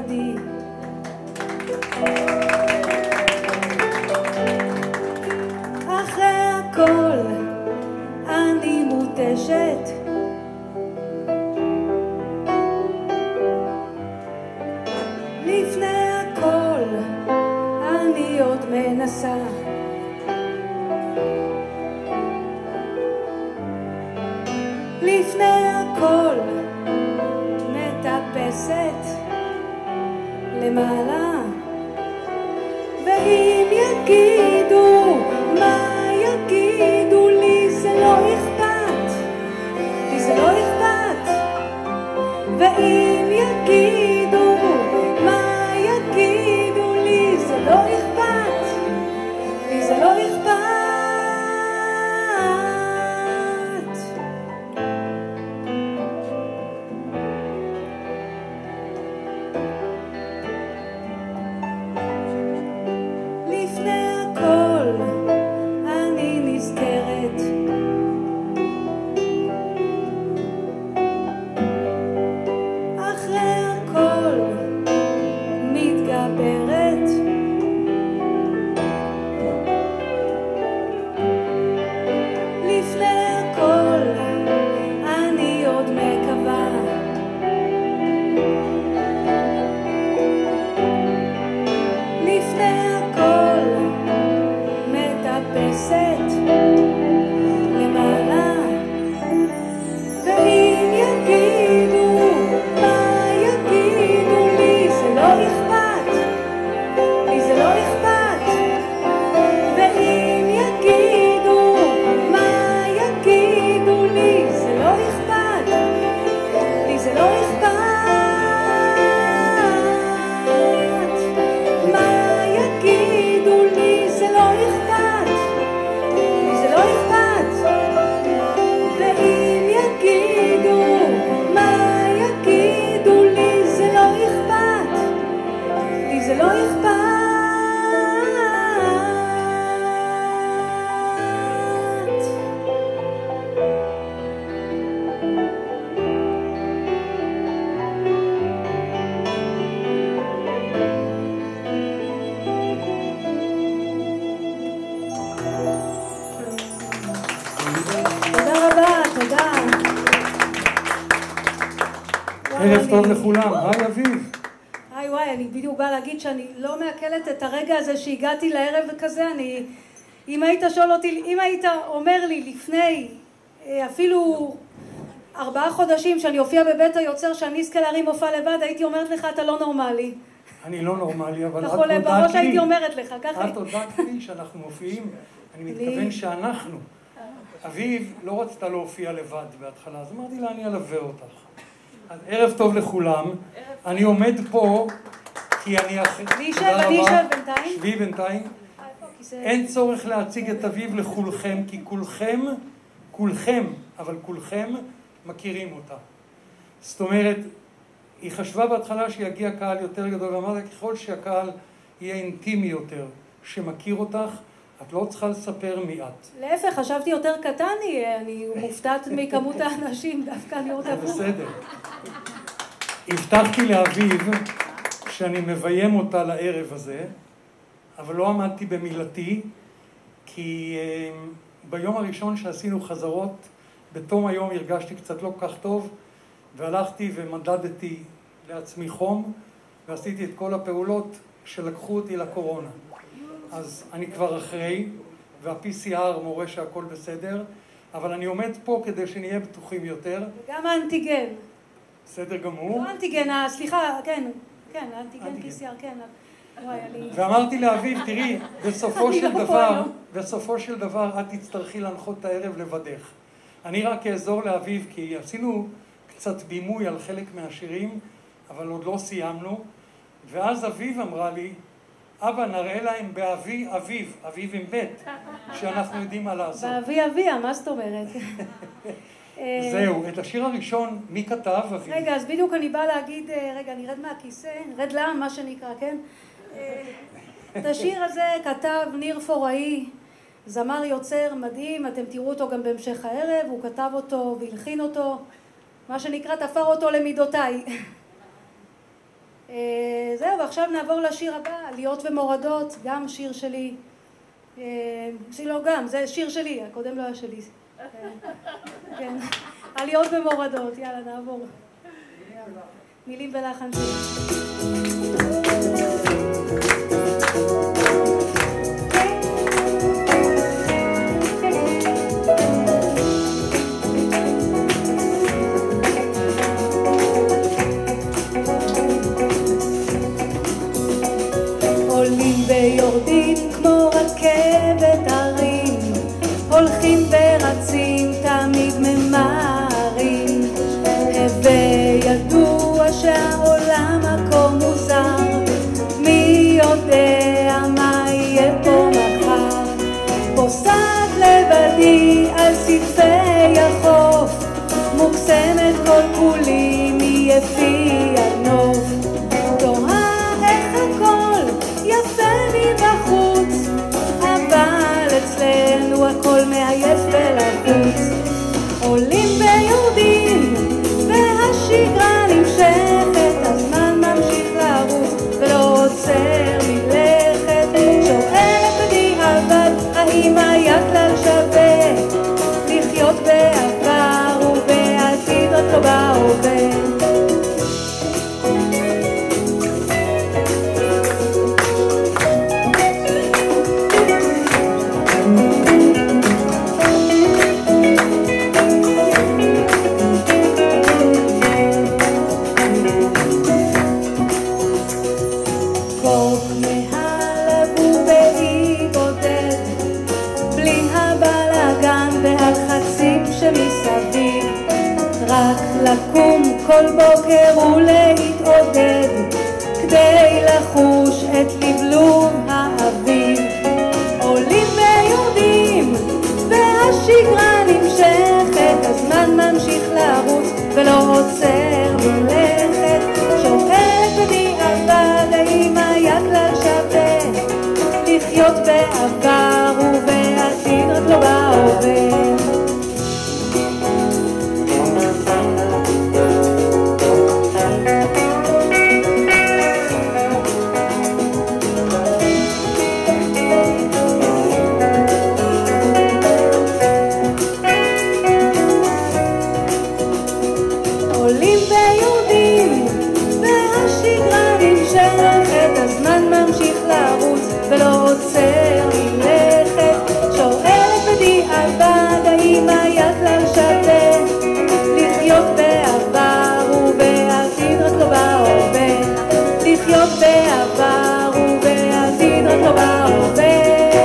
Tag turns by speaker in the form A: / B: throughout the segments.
A: לבדי. אחרי הכל אני מותשת, לפני הכל אני עוד מנסה. לפני הכל מטפסת למעלה, ואם יגידו מה יגידו לי זה לא אכפת, לי זה לא אכפת. ואם יגידו מה יגידו לי זה לא אכפת, לי זה לא אכפת.
B: ערב טוב לכולם, היי אביב.
A: היי וואי, אני בדיוק באה להגיד שאני לא מעכלת את הרגע הזה שהגעתי לערב כזה. אם היית שואל אותי, אם היית אומר לי לפני אפילו 4 חודשים שאני אופיע בבית היוצר, שאני אזכה להרים מופע לבד, הייתי אומרת לך אתה לא נורמלי.
B: אני לא נורמלי, אבל את
A: הודעת לי. בראש הייתי אומרת לך, ככה.
B: את הודעת לי שאנחנו מופיעים, אני מתכוון שאנחנו. אביב לא רצתה להופיע לבד בהתחלה, אז אמרתי לה אני אלווה אותך. אז ערב טוב לכולם, אני עומד פה כי אני
A: אני אשב בינתיים.
B: שבי בינתיים. אין צורך להציג את אביב לכולכם, כי כולכם, אבל כולכם מכירים אותה. זאת אומרת, היא חשבה בהתחלה שיגיע קהל יותר גדול, ואמרת ככל שהקהל יהיה אינטימי יותר, שמכיר אותך, את לא צריכה לספר מי את.
A: להפך, חשבתי יותר קטן, אני מופתעת מכמות האנשים, דווקא אני עוד עבור.
B: בסדר. הבטחתי לאביב שאני מביים אותה לערב הזה, אבל לא עמדתי במילתי, כי ביום הראשון שעשינו חזרות, בתום היום הרגשתי קצת לא כך טוב, והלכתי ומדדתי לעצמי חום, ועשיתי את כל הפעולות שלקחו אותי לקורונה. אז אני כבר אחרי, וה-PCR מורה שהכל בסדר, אבל אני עומד פה כדי שנהיה בטוחים יותר.
A: וגם האנטיגן.
B: בסדר גמור.
A: לא אנטיגן, סליחה, כן, האנטיגן PCR, כן.
B: ואמרתי לאביב, תראי, בסופו של דבר את תצטרכי להנחות את הערב לבדך. אני רק אעזור לאביב, כי עשינו קצת בימוי על חלק מהשירים, אבל עוד לא סיימנו. ואז אביב אמרה לי, אבא, נראה להם באבי אביב, אביב עם בית, שאנחנו יודעים מה לעשות.
A: באבי אביה, מה זאת אומרת?
B: זהו, את השיר הראשון, מי כתב, אביב?
A: רגע, אז בדיוק אני באה להגיד, רגע, אני ארד מהכיסא, נרד לעם, מה שנקרא, כן? את השיר הזה כתב ניר פוראי, זמר יוצר מדהים, אתם תראו אותו גם בהמשך הערב, הוא כתב אותו והלחין אותו, מה שנקרא תפר אותו למידותיי. זהו, ועכשיו נעבור לשיר הבא, עליות ומורדות, גם שיר שלי. לא גם, זה שיר שלי, הקודם לא היה שלי. כן, עליות ומורדות, יאללה נעבור. מילים ולחן שלי.
C: עולים ויורדים כמו רכבת הרים, הולכים ורצים תמיד ממהרים, וידוע שהעולם מקום מוזר, מי יודע מה יהיה פה מחר. פוסעת לבדי על סדפי החוף, מוקסמת כל כולי מיפי הנוף, תוהה איך הכל יפה מבחוץ, אבל אצלנו הכל מעייף ולחוץ. עולים ויורדים והשגרה נמשכת, הזמן ממשיך לרוץ ולא עוצר מלכת. שואלת בדיעבד האם היה כלל שווה לחיות בעבר ובעתיד רק לא בהווה. רק לקום כל בוקר ולהתעודד כדי לחוש את לבלוב האביב. עולים ויורדים והשגרה נמשכת, הזמן ממשיך לרוץ ולא עוצר מלכת. שואלת בדיעבד האם היה כלל שווה לחיות בעבר ובעתיד רק לא בהווה. ולא עוצר מלכת. שואלת בדיעבד האם היה כלל שווה לחיות בעבר ובעתיד רק לא בהווה. לחיות בעבר ובעתיד רק לא בהווה.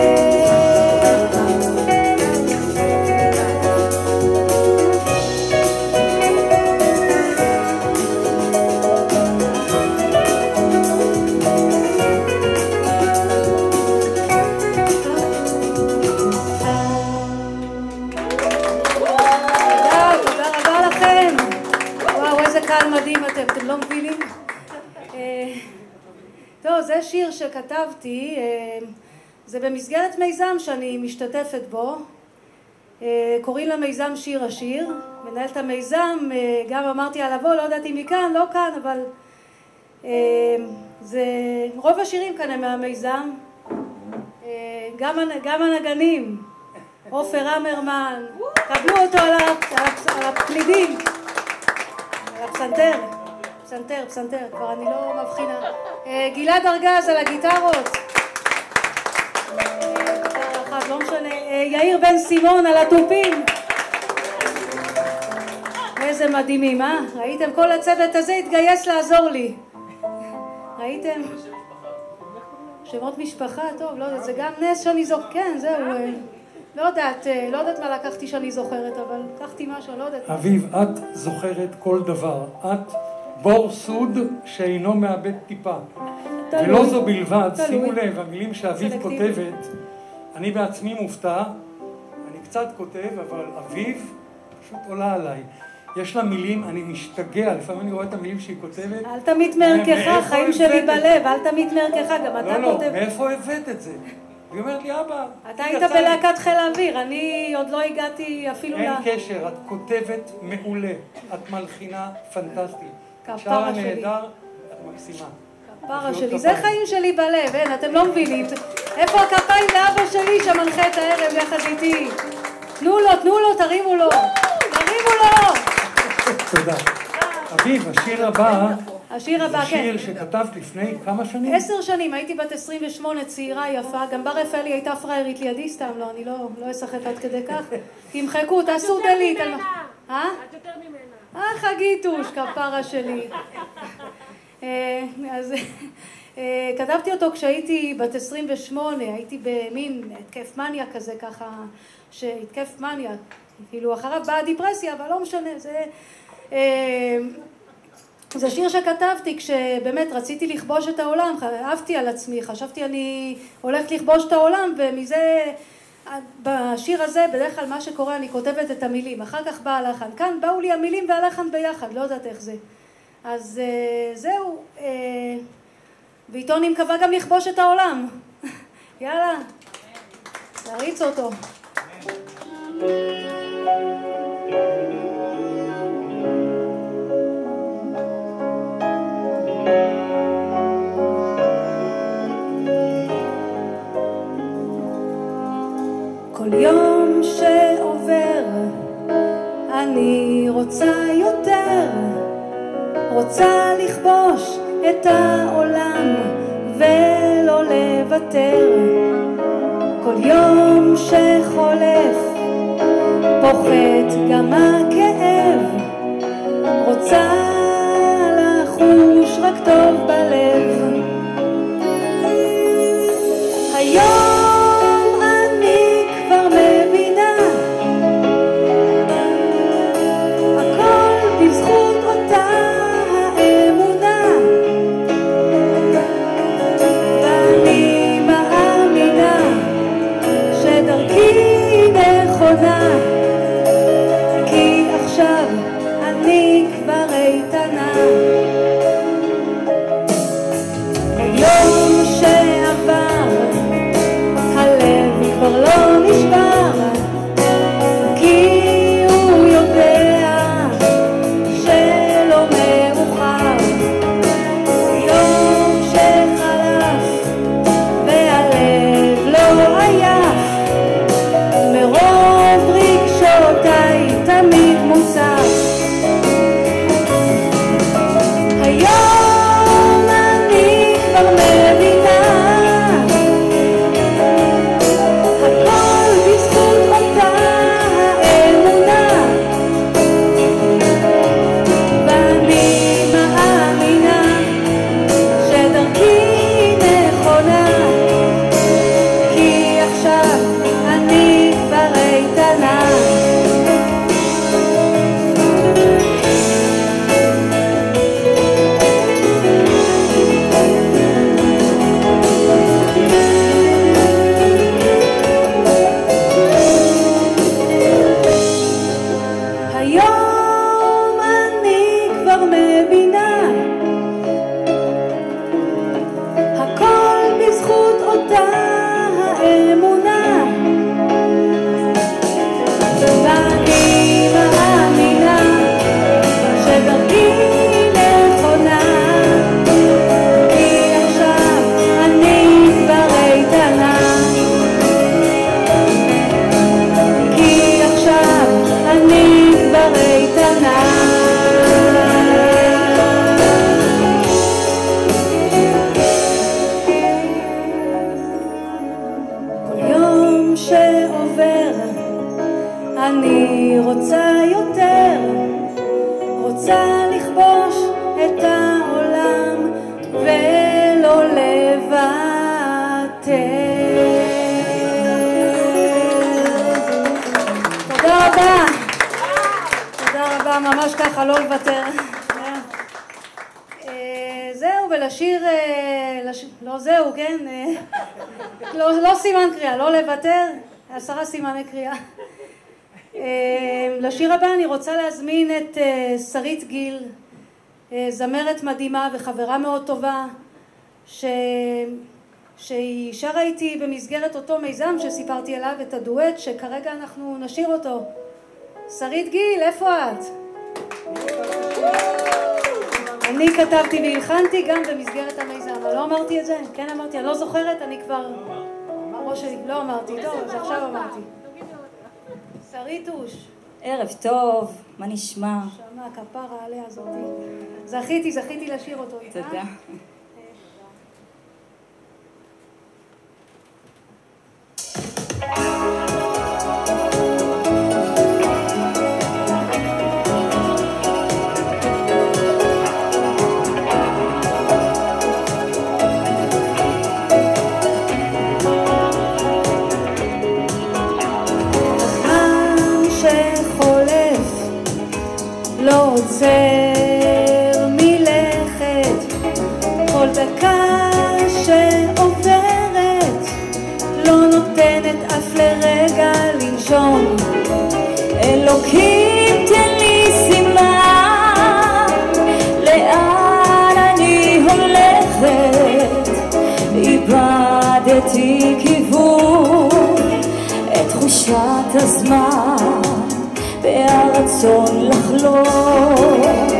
A: מדהים, אתם לא מבינים? טוב, זה שיר שכתבתי, זה במסגרת מיזם שאני משתתפת בו, קוראים למיזם שיר השיר. מנהלת המיזם, גם אמרתי על לבוא, לא יודעת אם היא כאן, לא כאן, אבל רוב השירים כאן הם מהמיזם, גם הנגנים, עופר אמרמן, קבלו אותו על הפלידים, פסנתר, כבר אני לא מבחינה. גלעד ארגז על הגיטרות. לא משנה. יאיר בן סימון על התופים. איזה מדהימים, ראיתם? כל הצוות הזה התגייס לעזור לי. ראיתם? שמות משפחה, טוב, לא יודעת, זה גם נס שאני זוכרת, כן, זהו. לא יודעת מה לקחתי שאני זוכרת, אבל לקחתי משהו, לא יודעת.
B: אביב, את זוכרת כל דבר. את בור סוד שאינו מאבד טיפה. ולא זו בלבד, שימו לב, המילים שאביב כותבת, אני בעצמי מופתע, אני קצת כותב, אבל אביב פשוט עולה עליי. יש לה מילים, אני משתגע, לפעמים אני רואה את המילים שהיא כותבת.
A: אל תמיד מערכך, חיים שלי בלב, אל תמיד מערכך, גם אתה כותב.
B: לא, מאיפה הבאת את זה? היא אומרת לי, אבא...
A: אתה היית בלהקת חיל האוויר, אני עוד לא הגעתי אפילו...
B: אין קשר, את כותבת מעולה, את מלחינה פנטסטית.
A: כפרה שלי.
B: נהדר, מקסימה.
A: כפרה שלי, זה חיים שלי בלב, אין, אתם לא מבינים. איפה הכפיים לאבא שלי שמנחה את הערב יחד איתי? תנו לו, תרימו לו. תרימו לו!
B: תודה. אביב, השיר הבא,
A: השיר הבא,
B: זה
A: כן.
B: שיר שכתבת לפני כמה שנים?
A: 10 שנים, הייתי בת 28, צעירה, יפה. גם בר רפאלי הייתה פריירית לידי, סתם, לא, אני לא אשחק עד כדי כך. תמחקו, תעשו דלית.
D: את יותר ממנה.
A: חגיתוש, כפרה שלי. אז כתבתי אותו כשהייתי בת 28, הייתי במין התקף מניה כזה ככה, שהתקף מניה, כאילו אחריו באה דיפרסיה, אבל לא משנה, זה שיר שכתבתי כשבאמת רציתי לכבוש את העולם, אהבתי על עצמי, חשבתי אני הולכת לכבוש את העולם, ומזה, בשיר הזה בדרך כלל מה שקורה אני כותבת את המילים, אחר כך בא הלחן, כאן באו לי המילים והלחן ביחד, לא יודעת איך זה. אז זהו, ואיתו אני מקווה גם לכבוש את העולם. יאללה, להריץ אותו. כל יום שעובר אני רוצה יותר, רוצה לכבוש את העולם ולא לוותר. כל יום שחולף פוחת גם הכאב, רוצה לחוש רק טוב בלב. היום אני כבר מבינה, הכל בזכות אותה האמונה, ואני מאמינה שדרכי נכונה, כי עכשיו אני כבר איתנה. היום שעבר הלב כבר לא נשבר, כי הוא יודע שלא מאוחר. יום שחלף והלב לא עייף, מרוב רגשותיי תמיד מוצף. היום אני כבר מבינה, הכל בזכות אותה האמונה, ואני מאמינה שדרכי נכונה, כי עכשיו אני כבר איתנה. היום אני כבר מבינה, הכל בזכות אותה האמונה, ואני מאמינה שדרכי נכונה, כי עכשיו אני כבר איתנה, כי עכשיו אני כבר איתנה. כל יום שעובר אני רוצה יותר, רוצה לכבוש את העולם ולא לוותר. תודה רבה. תודה רבה, ממש ככה, לא לוותר. זהו, ולשיר, לא זהו, כן? לא סימן קריאה, לא לוותר, 10 סימני קריאה. לשיר הבא אני רוצה להזמין את שרית גיל, זמרת מדהימה וחברה מאוד טובה, שהיא שרה איתי במסגרת אותו מיזם שסיפרתי עליו, את הדואט שכרגע אנחנו נשיר אותו. שרית גיל, איפה את? אני אני כתבתי והלחנתי גם במסגרת המיזם. לא אמרתי את זה? כן אמרתי, אני לא זוכרת, אני כבר... ראש שלי, לא אמרתי, טוב, אז עכשיו אמרתי. שרית אוש.
E: ערב טוב, מה נשמע?
A: שמה, כפרה עליה זאתי. זכיתי לשיר אותו איתה.
E: תודה.
A: לא עוצר מלכת, כל דקה שעוברת לא נותנת אף לרגע לנשום.
E: אלוקים תן לי סימן לאן אני הולכת, איבדתי כיוון, את תחושת הזמן והרצון לחלום.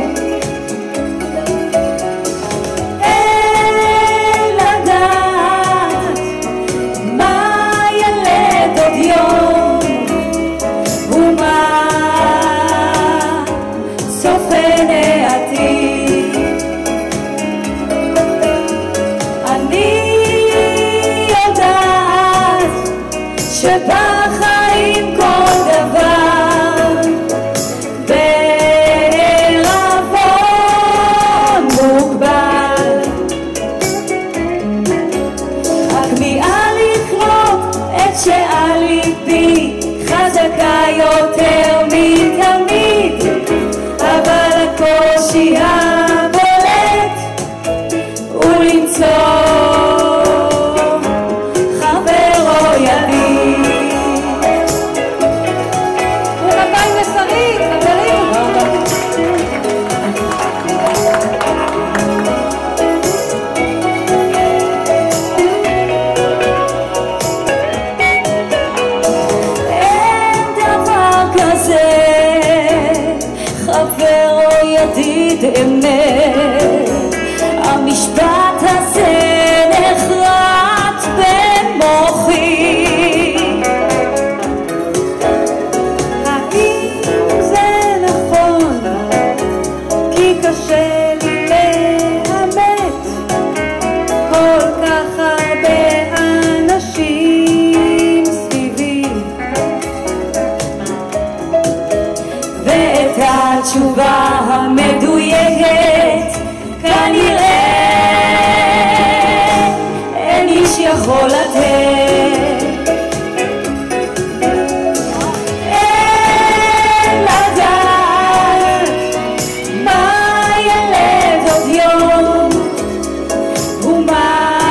E: אין לדעת מה ילד עוד יום ומה צופן העתיד. אני יודעת שבחיים כל דבר שעל ליבי חזקה יותר מתמיד, אבל הקושי הבולט הוא למצוא חבר או ידיד.
A: ובפיים לשרית, חברים.
E: חבר או ידיד אמת, המשפט הזה נחרט במוחי.
A: האם זה נכון? כי קשה לי לאמת כל כך הרבה אנשים סביבי,
E: ואת התשובה המדויקת כנראה אין איש יכול לתת. אין לדעת מה ילד עוד יום ומה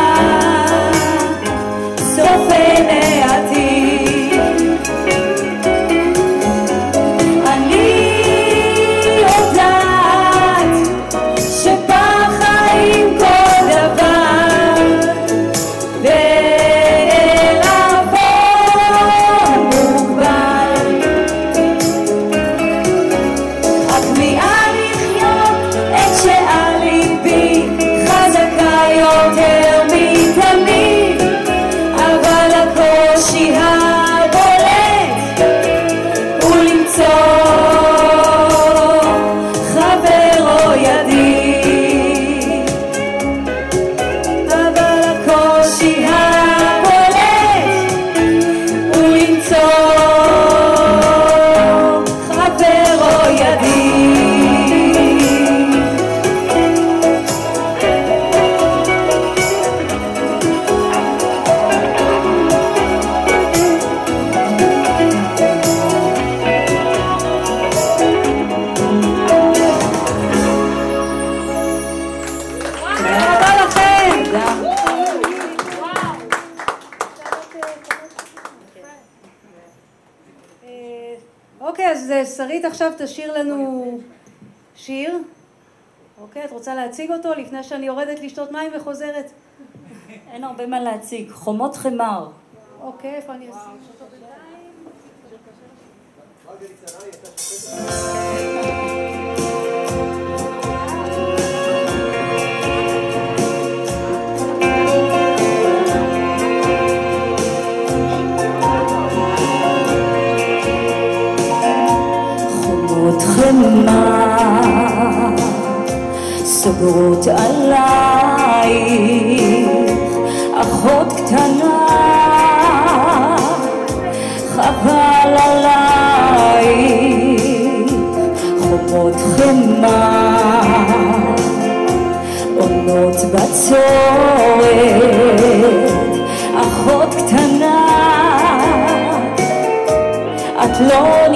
E: צופן העתיד. אני יודעת שבחיים כל דבר בעלבון מוגבל, הכמיהה לחיות את שעל ליבי חזקה יותר מתמיד, אבל הקושי הבולט הוא למצוא חבר או ידיד. אבל הקושי הבולט הוא למצוא חבר או ידיד.
A: תודה לכם. אוקיי, אז שרית עכשיו תשאיר לנו שיר. אוקיי, את רוצה להציג אותו לפני שאני יורדת לשתות מים וחוזרת?
E: אין הרבה מה להציג. חומות חמר.
A: אוקיי, איפה אני אשים?
E: סוגרות עלייך אחות קטנה, חבל עלייך חומות חמה, עונות בצורת, אחות קטנה, את לא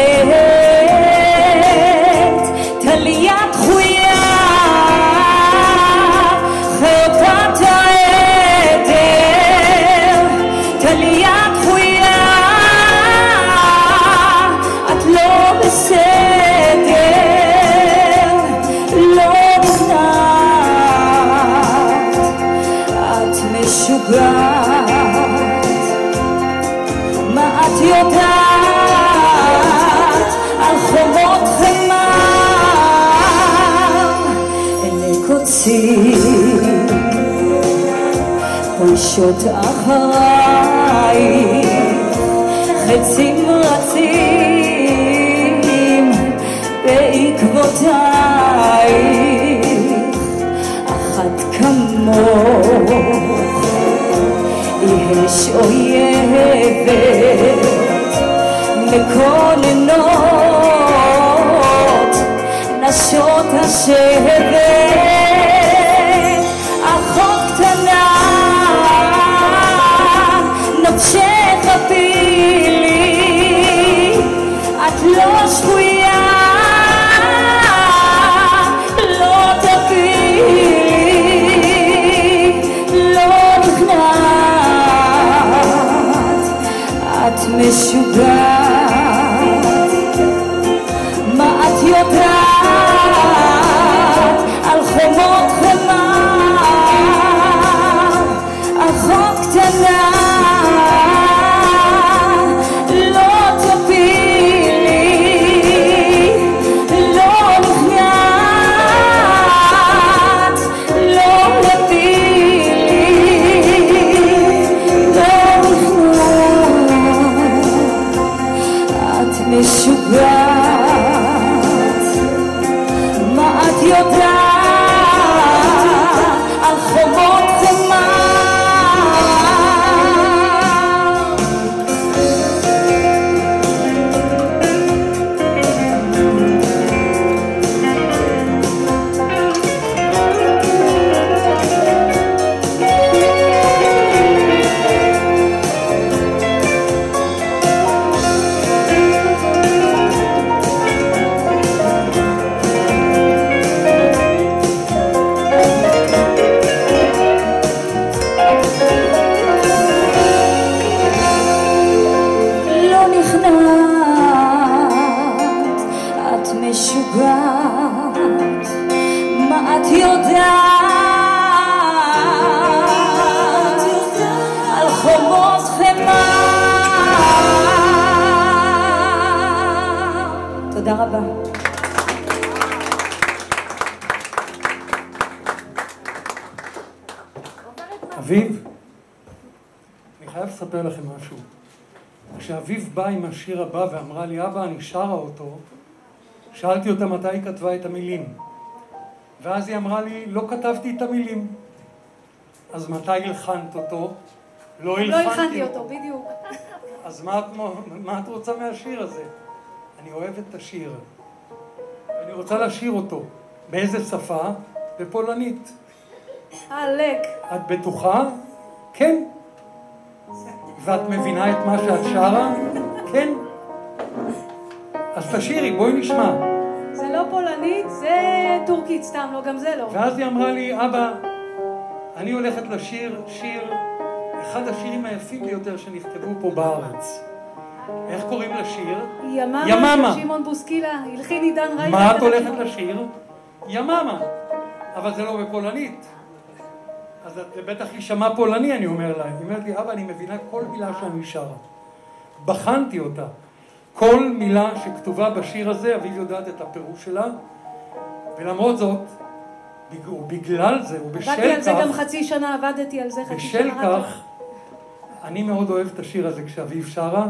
E: נזהרת, תליה דחויה, חרפת העדר, תליה דחויה, את לא בסדר, לא נכנעת, את משוגעת, מה את יודעת על חומות חמה, עיני קוצים חולשות אחריי, חצים רצים בעקבותייך, אחת כמוך יש אויבת, מקוננות נשות השבט, אחות קטנה נפשך הפילי, את לא שבויה, לא תפילי, לא נכנעת, את משוגעת, מה את יודעת על חומות חמה, אחות קטנה, לא תפילי, לא נכנעת, לא תפילי, לא נכנעת, את משוגעת, מה את יודעת על חומות חמה. משוגעת, מה את יודעת על חומות חמה. תודה רבה.
B: אביב, אני חייב לספר לכם משהו. כשאביב בא עם השיר הבא ואמרה לי, אבא, אני שרה אותו, שאלתי אותה מתי היא כתבה את המילים. ואז היא אמרה לי, לא כתבתי את המילים. אז מתי הלחנת אותו? לא
A: הלחנתי אותו, בדיוק.
B: אז מה את רוצה מהשיר הזה? אני אוהבת את השיר. אני רוצה לשיר אותו. באיזה שפה? בפולנית.
A: לק.
B: את בטוחה? כן. ואת מבינה את מה שאת שרה? כן. אז תשירי, בואי נשמע.
A: זה לא פולנית, זה טורקית סתם, לא, גם זה לא.
B: ואז היא אמרה לי, אבא, אני הולכת לשיר, אחד השירים היפים ביותר שנכתבו פה בארץ. איך קוראים לשיר?
A: יממה. שמעון בוסקילה, הלחין עידן רייכל.
B: מה את הולכת לשיר? יממה. אבל זה לא בפולנית. אז את בטח יישמע פולני, אני אומר לה. היא אומרת לי, אבא, אני מבינה כל מילה שאני שרה. בחנתי אותה. כל מילה שכתובה בשיר הזה, אביב יודעת את הפירוש שלה, ולמרות זאת, בגלל זה, ובשל כך...
A: עבדתי על זה גם חצי שנה, עבדתי על זה חצי שנה.
B: בשל כך, אני מאוד אוהב את השיר הזה כשאביב שרה.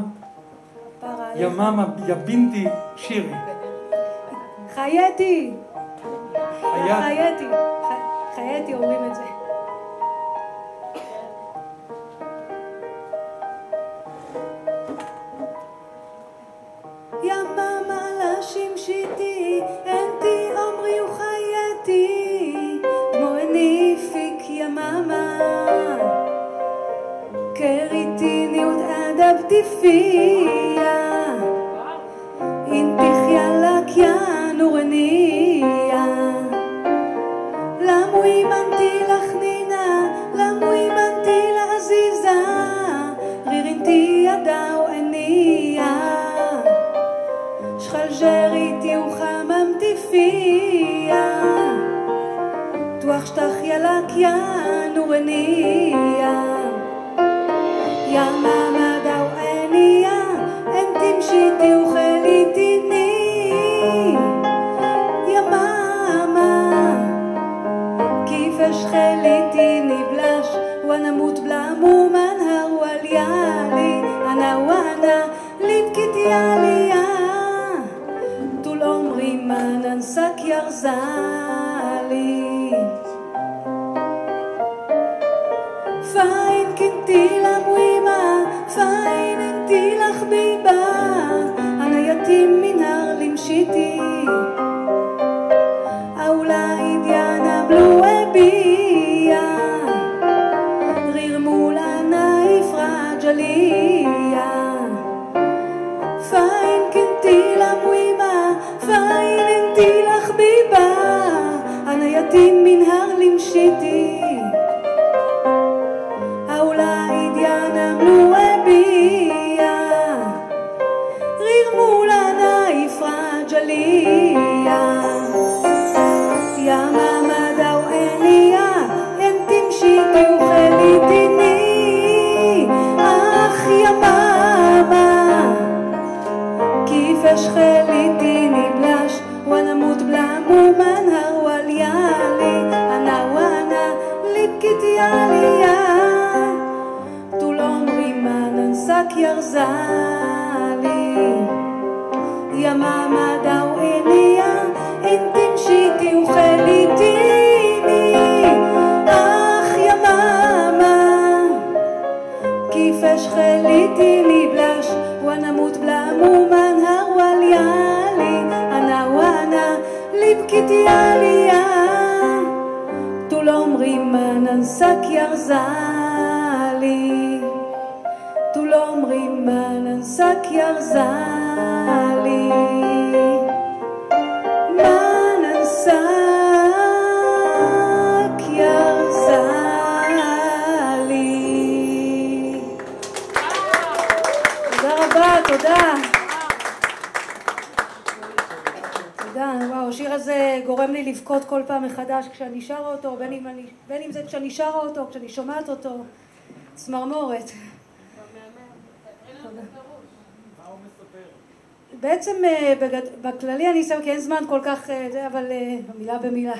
B: יממה, יא בינתי, שירי.
A: חייתי. חייתי אומרים את זה. יממה לשמשיתי, אנתי עמרי וחייתי, דמו הניפיק יממה, קריתיני ותעדבתי פיה, אין תחיה לק ינורניה, למו אימנתי לחנינה, למו אימנתי לעזיזה, רירינתי ידעו עניה, שחלג'ריתי וחממתי פיה, תוח שתחיה לק ינורניה, יממה דאו עניה, אין תמשיתי וחליתיני, יממה כיפש חליתיני בלש, ונמות בלמו מנהר וליאלי, אנה ואנה לבכיתי עליה, תול עומרי מנן שק ירזלי, פיין כנתי למוימה, פיין אנתי לך ביבה, אנה יתים מנהר למשיתי, אולי דיאנה בלו אביה, ריר מולנה יפרג'ליה, פיין כנתי למוימה, פיין אנתי לך ביבה, אנה יתים מנהר למשיתי, אולי דיאנה בלו אביה, ריר מולנה יפרג'ליה, יממה דאו עניה, אין תמשיתי וחליתיני, אך יממה כיפש חליתיני בלש, ונמות בלמו מנהר וליאלי, אנה ואנה לבכיתי עליה, תול עומרי מנן שק ירזלי, יממה דאו עניה, אין תמשיתי וחליתיני, אך יממה כיפש חליתיני בלש, ונמות בלמו מנהר וליאלי, אנה ואנה לבכיתי עליה, תול עומרי מנן שק ירזלי, תול עומרי מנן שק ירזלי, מנן שק ירזלי. תודה רבה, תודה. תודה, וואו, השיר הזה גורם לי לבכות כל פעם מחדש כשאני שרה אותו, בין אם זה כשאני שרה אותו, כשאני שומעת אותו, צמרמורת. בעצם בכללי אני אסיים כי אין זמן כל כך, אבל מילה במילה.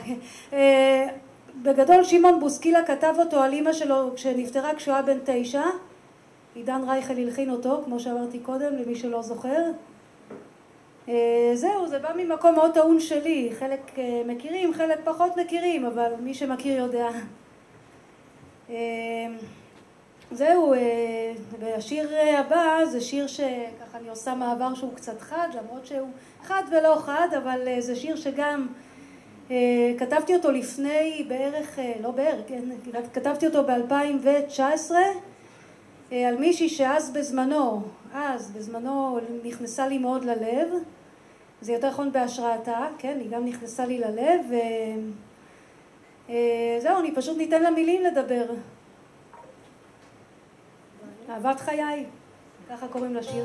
A: בגדול שמעון בוסקילה כתב אותו על אמא שלו כשנפטרה כשהוא היה בן 9. עידן רייכל הלחין אותו, כמו שאמרתי קודם, למי שלא זוכר. זהו, זה בא ממקום מאוד טעון שלי. חלק מכירים, חלק פחות מכירים, אבל מי שמכיר יודע. זהו, והשיר הבא זה שיר שככה אני עושה מעבר שהוא קצת חד, למרות שהוא חד ולא חד, אבל זה שיר שגם כתבתי אותו לפני בערך, לא בערך, כתבתי אותו ב-2019 על מישהי שאז בזמנו נכנסה לי מאוד ללב, זה יותר נכון בהשראתה, כן, היא גם נכנסה לי ללב, זהו, אני פשוט ניתן לה מילים לדבר. אהבת חיי, ככה קוראים לשיר.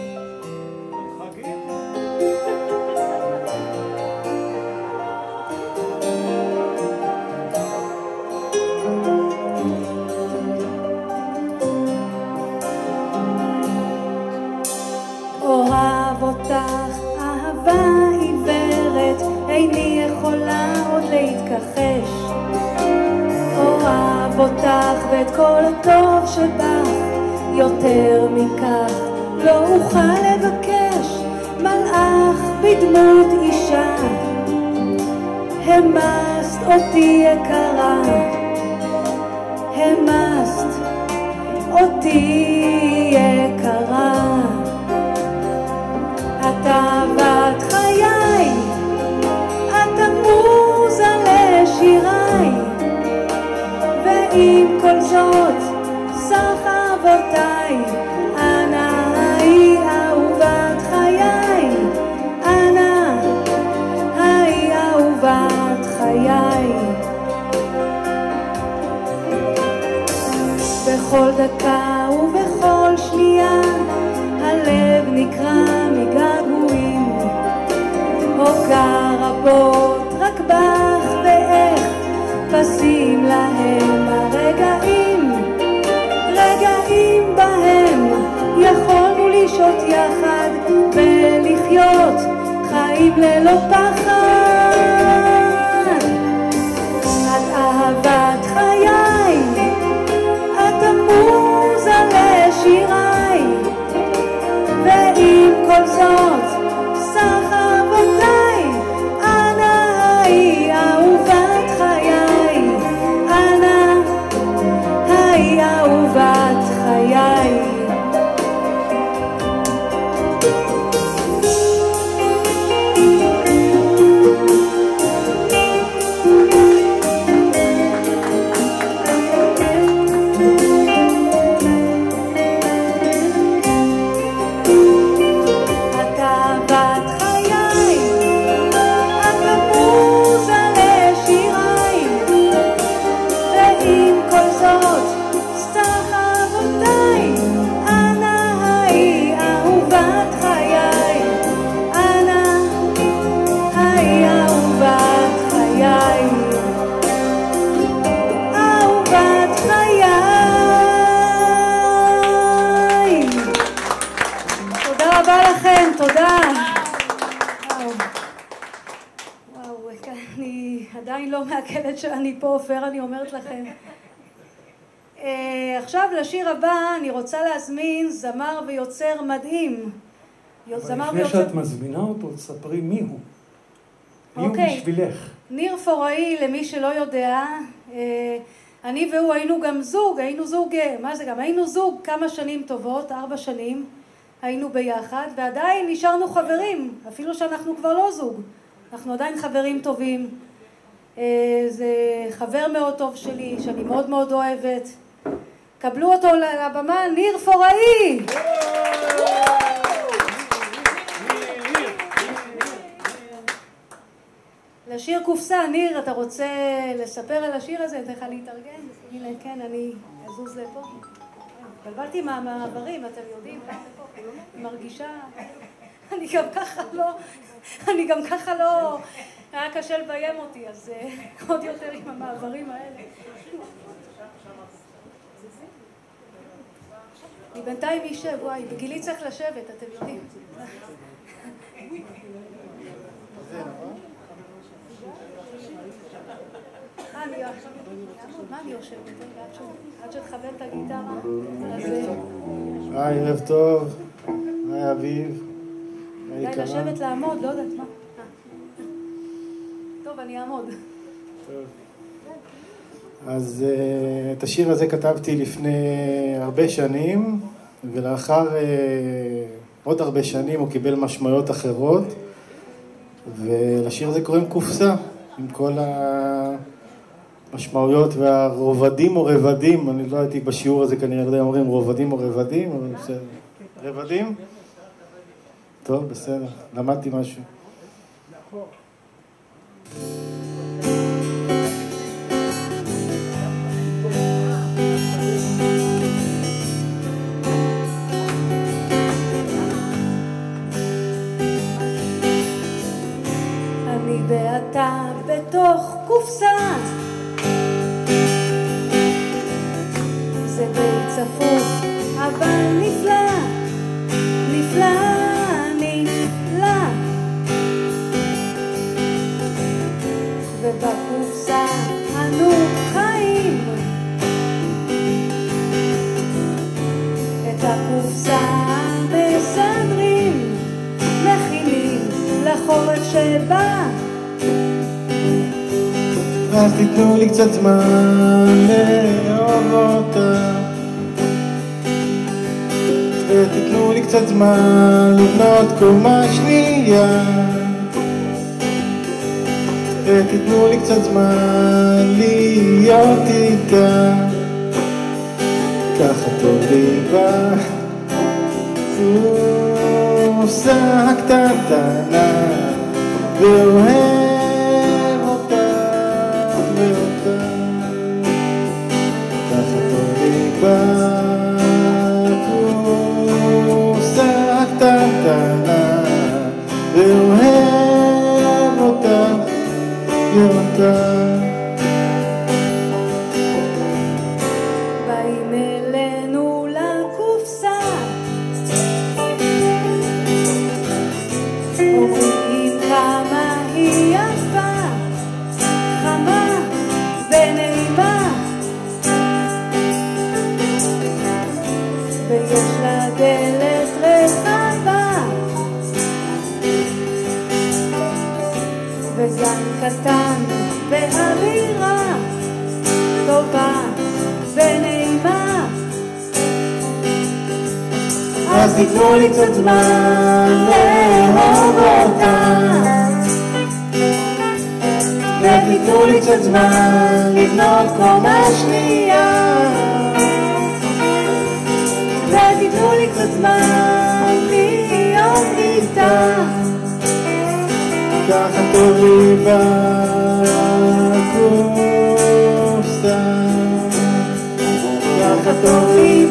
A: אוהב אותך אהבה עיוורת, איני יכולה עוד להתכחש. אוהב אותך ואת כל הטוב שבך, יותר מכך לא אוכל לבקש. מלאך בדמות אישה,
C: המסת אותי יקרה, המסת אותי יקרה. את אהבת חיי, את המוזה לשיריי, ועם כל זאת סחבותיי, אנא היא אהובת חיי, אנא היא אהובת חיי. בכל דקה ובכל שנייה הלב נקרע מגעגועים, הוקע רבות רק בך ואיך פסים להם הרגעים, רגעים בהם יכולנו לשהות יחד ולחיות חיים ללא פחד. את אהבת חיי, את המוזה לשיריי, ועם כל זאת סחבותיי, אנא היא אהובת חיי, אנא היא אהובת חיי. תודה. וואו, אני עדיין לא מעכלת שאני פה, אופר, אני אומרת לכם. עכשיו לשיר הבא אני רוצה להזמין זמר ויוצר מדהים.
B: אבל לפני שאת מזמינה אותו, תספרי מי הוא. מי הוא בשבילך?
A: ניר פוראי, למי שלא יודע, אני והוא היינו גם זוג, היינו זוג כמה שנים טובות, 4 שנים. היינו ביחד, ועדיין נשארנו חברים, אפילו שאנחנו כבר לא זוג. אנחנו עדיין חברים טובים. זה חבר מאוד טוב שלי, שאני מאוד מאוד אוהבת. קבלו אותו לבמה, ניר פוראי! לשיר קופסה, ניר, אתה רוצה לספר על השיר הזה? אתה יכול להתארגן? הנה, כן, אני אזוז לפה. בלבלתי מהמעברים, אתם יודעים, אני מרגישה, אני גם ככה לא, היה קשה לביים אותי, אז עוד יותר עם המעברים האלה. אני בינתיים יישב, וואי, בגילי צריך לשבת, אתם יודעים. מה אני יושבת? עד שתכוון את הגיטרה.
F: היי, ערב טוב. היי, אביב.
A: די לשבת לעמוד, לא יודעת מה. טוב, אני אעמוד.
F: טוב. אז את השיר הזה כתבתי לפני הרבה שנים, ולאחר עוד הרבה שנים הוא קיבל משמעויות אחרות, ולשיר הזה קוראים קופסה, עם כל המשמעויות והרובדים או רבדים, אני לא הייתי בשיעור הזה כנראה, לא אומרים רובדים או רבדים, אבל בסדר. רבדים? טוב, בסדר, למדתי משהו.
C: אני ואתה בתוך קופסה, זה די צפוף אבל נפלא, נפלא, נפלא, ובקופסה אנו חיים, את הקופסה מסדרים, מכינים לחורף שבא,
F: אז תיתנו לי קצת זמן לאהוב אותה, ותיתנו לי קצת זמן לבנות קומה שנייה, ותיתנו לי קצת זמן להיות איתה, ככה טוב לי בקופסה הקטנטנה, ואוהב אותה ואותה, ככה טוב לי בקופסה הקטנטנה, ואוהב אותה ואותה.
A: באים אלינו לקופסה, אומרים כמה היא יפה, חמה ונעימה, ויש לה דלת רחבה וגן קטן והבירה טובה ונעימה.
F: אז תיתנו לי קצת זמן לאהוב אותה, ותיתנו לי קצת זמן לבנות קומה שנייה,
A: ותיתנו לי קצת זמן להיות איתה,
F: ככה טוב לי בקופסה, ככה טוב לי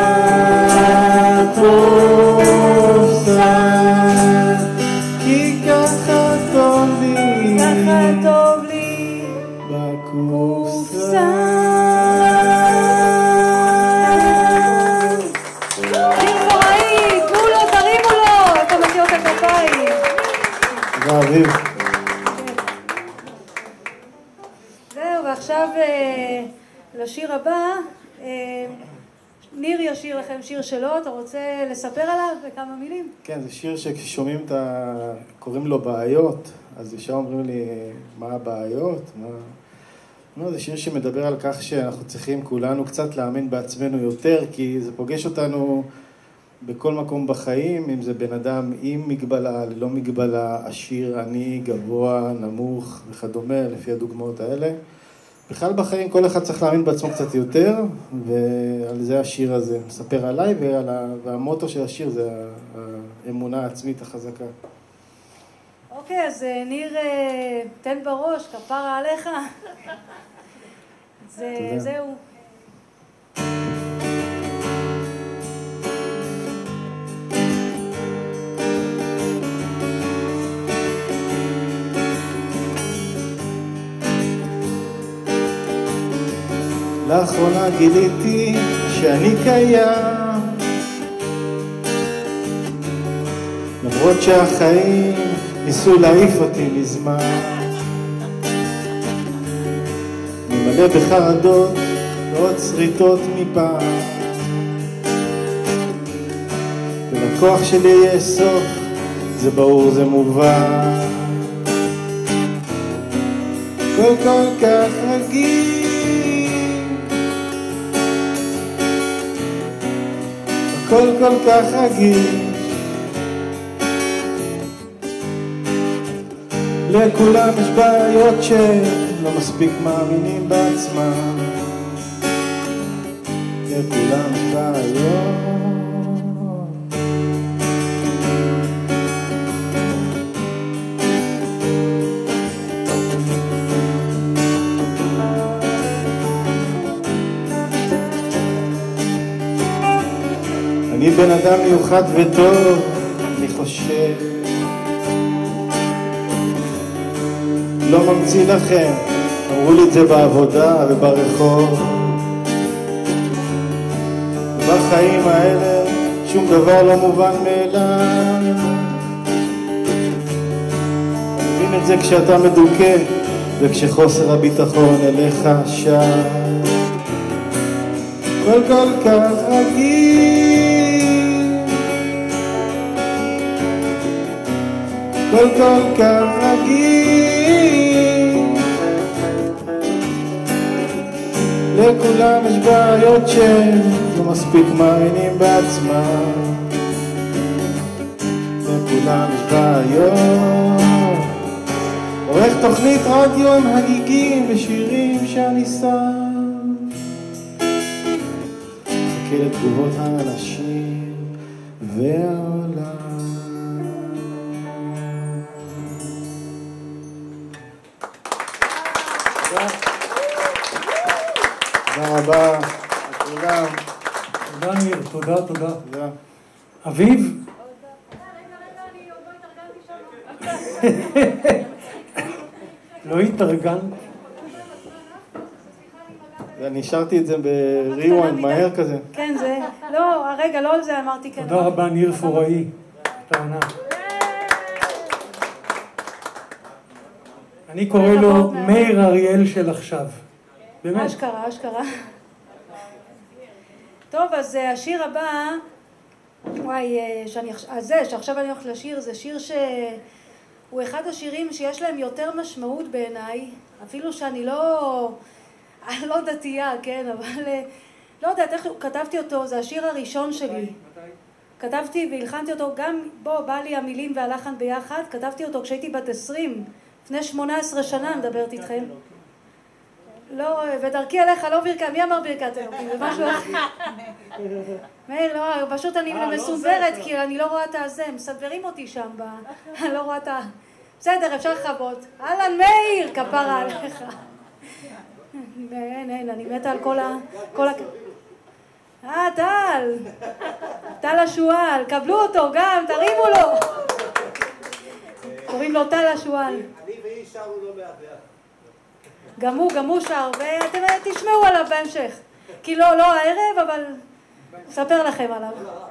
F: בקופסה, כי ככה טוב לי,
A: ככה טוב לי
F: בקופסה.
A: שיר נוראי, תנו לו, תרימו לו את המחיאות הכפיים.
F: תודה אביב.
A: זהו, ועכשיו לשיר הבא, ניר ישיר לכם שיר שלו, אתה רוצה לספר עליו בכמה מילים?
F: כן, זה שיר שכששומעים קוראים לו בעיות, אז ישר אומרים לי, מה הבעיות? לא, זה שיר שמדבר על כך שאנחנו צריכים כולנו קצת להאמין בעצמנו יותר, כי זה פוגש אותנו בכל מקום בחיים, אם זה בן אדם עם מגבלה, ללא מגבלה, עשיר, עני, גבוה, נמוך וכדומה, לפי הדוגמאות האלה. בכלל בחיים כל אחד צריך להאמין בעצמו קצת יותר, ועל זה השיר הזה מספר עליי, והמוטו של השיר זה האמונה העצמית החזקה.
A: אוקיי, אז ניר, תן בראש, כפרה עליך. זהו.
F: לאחרונה גיליתי שאני קיים, למרות שהחיים ניסו להעיף אותי מזמן, ממלא בחרדות ועוד שריטות מפעם, ולכוח שלי יש סוף, זה ברור, זה מובן, כל כך רגיל, הכל כל כך רגיל, לכולם יש בעיות שלא מספיק מאמינים בעצמם, לכולם יש בעיות. אני בן אדם מיוחד וטוב, אני חושב, לא ממציא לכם, אמרו לי את זה בעבודה וברחוב. בחיים האלה שום דבר לא מובן מאליו, אני מבין את זה כשאתה מדוכא וכשחוסר הביטחון אליך שם, כל כך רגיל, כל כך רגיל, לכולם יש בעיות שלא מספיק מאמינים בעצמם, לכולם יש בעיות. עורך תוכנית רדיו עם הגיגים ושירים שאני שם, חכה לתגובות האנשים והעולם. תודה רבה לכולם.
B: תודה ניר, תודה.
F: תודה.
B: אביב? לא התארגנת?
F: אני השארתי את זה בריוואנד מהר כזה.
A: כן, זה... לא, רגע, לא על זה אמרתי כן.
B: תודה רבה ניר פוראי. תענה. אני קורא לו מאיר אריאל של עכשיו. באמת.
A: אשכרה. טוב, אז השיר הבא, שעכשיו אני הולכת לשיר, זה שיר שהוא אחד השירים שיש להם יותר משמעות בעיניי, אפילו שאני לא דתייה, כן, אבל לא יודעת איך כתבתי אותו, זה השיר הראשון שלי. כתבתי והלחנתי אותו, גם בא לי המילים והלחן ביחד, כתבתי אותו כשהייתי בת 20, לפני 18 שנה מדברת איתכם. לא, בדרכי אליך, לא ברכת, מי אמר ברכת אלוקים? זה משהו אחר. מאיר, לא, פשוט אני מסונדרת, כי אני לא רואה את הזה, מסדרים אותי שם, אני לא רואה את ה... בסדר, אפשר לחבות. אהלן מאיר, כפרה עליך. אין, אני מתה על כל טל השואל, קבלו אותו גם, תרימו לו. קוראים לו טל השואל.
G: אני והיא שרו לא מעט.
A: גם הוא שר, ואתם תשמעו עליו בהמשך. כי לא הערב, אבל אספר לכם עליו.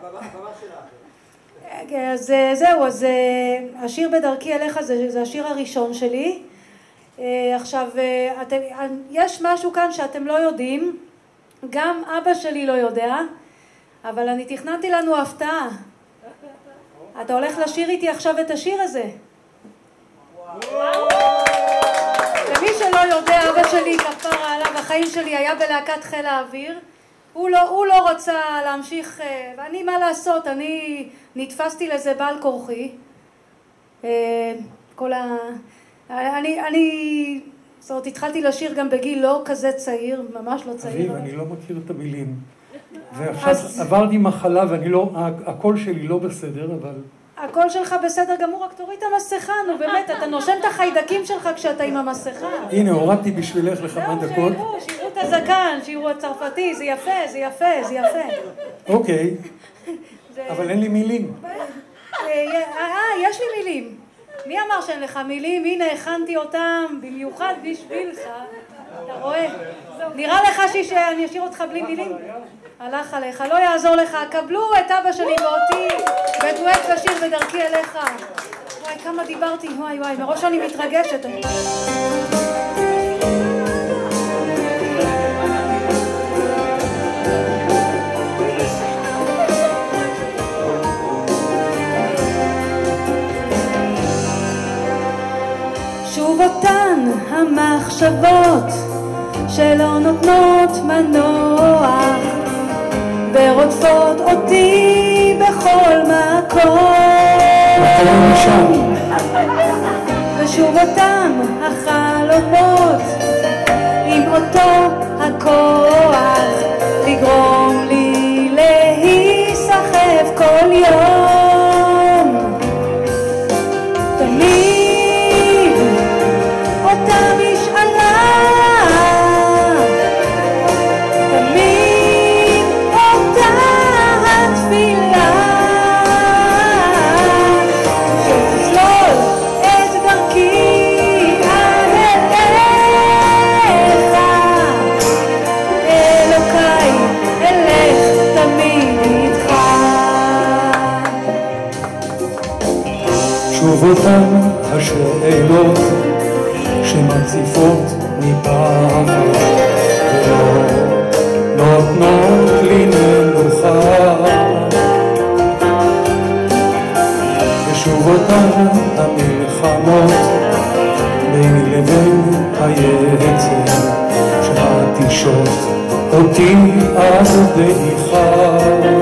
A: אז זהו, אז השיר בדרכי אליך זה השיר הראשון שלי. עכשיו, יש משהו כאן שאתם לא יודעים, גם אבא שלי לא יודע, אבל אני תכננתי לנו הפתעה. אתה הולך לשיר איתי עכשיו את השיר הזה. למי שלא יודע, אבא שלי כפרה עליו, החיים שלי היה בלהקת חיל האוויר. הוא לא רצה להמשיך, ואני מה לעשות, אני נתפסתי לזה בעל כורחי. זאת אומרת, התחלתי לשיר גם בגיל לא כזה צעיר, ממש לא צעיר.
B: אביב, אני לא מכיר את המילים. ועכשיו עברתי מחלה והקול שלי לא בסדר, אבל...
A: הקול שלך בסדר גמור, רק תוריד את המסכה, נו באמת, אתה נושם את החיידקים שלך כשאתה עם המסכה.
B: הנה, הורדתי בשבילך לכמה דקות.
A: שיראו את הזקן, שיראו את צרפתי, זה יפה.
B: אוקיי, אבל אין לי מילים.
A: יש לי מילים. מי אמר שאין לך מילים? הנה, הכנתי אותם במיוחד בשבילך. אתה רואה? נראה לך שאני אשאיר אותך בלי מילים? הלך עליך, לא יעזור לך. קבלו את אבא שלי ואותי בדואט בשיר בדרכי אליך. וואי, כמה דיברתי, וואי, מראש אני מתרגשת. שוב אותן המחשבות שלא נותנות מנוח ורודפות אותי בכל מקום, ושוב אותם החלומות עם אותו הכוח לגרום לי להיסחף כל יום. תמיד אותה משאלה, תמיד אותה התפילה שתסלול את דרכי עד אליך. אלוקיי, אלך תמיד איתך.
B: שוב אותן השאלות שמציפות מפחד ולא נותנות לי מנוחה, ושוב אותן המלחמות ביני לבין היצר שמתישות אותי עד באיחר.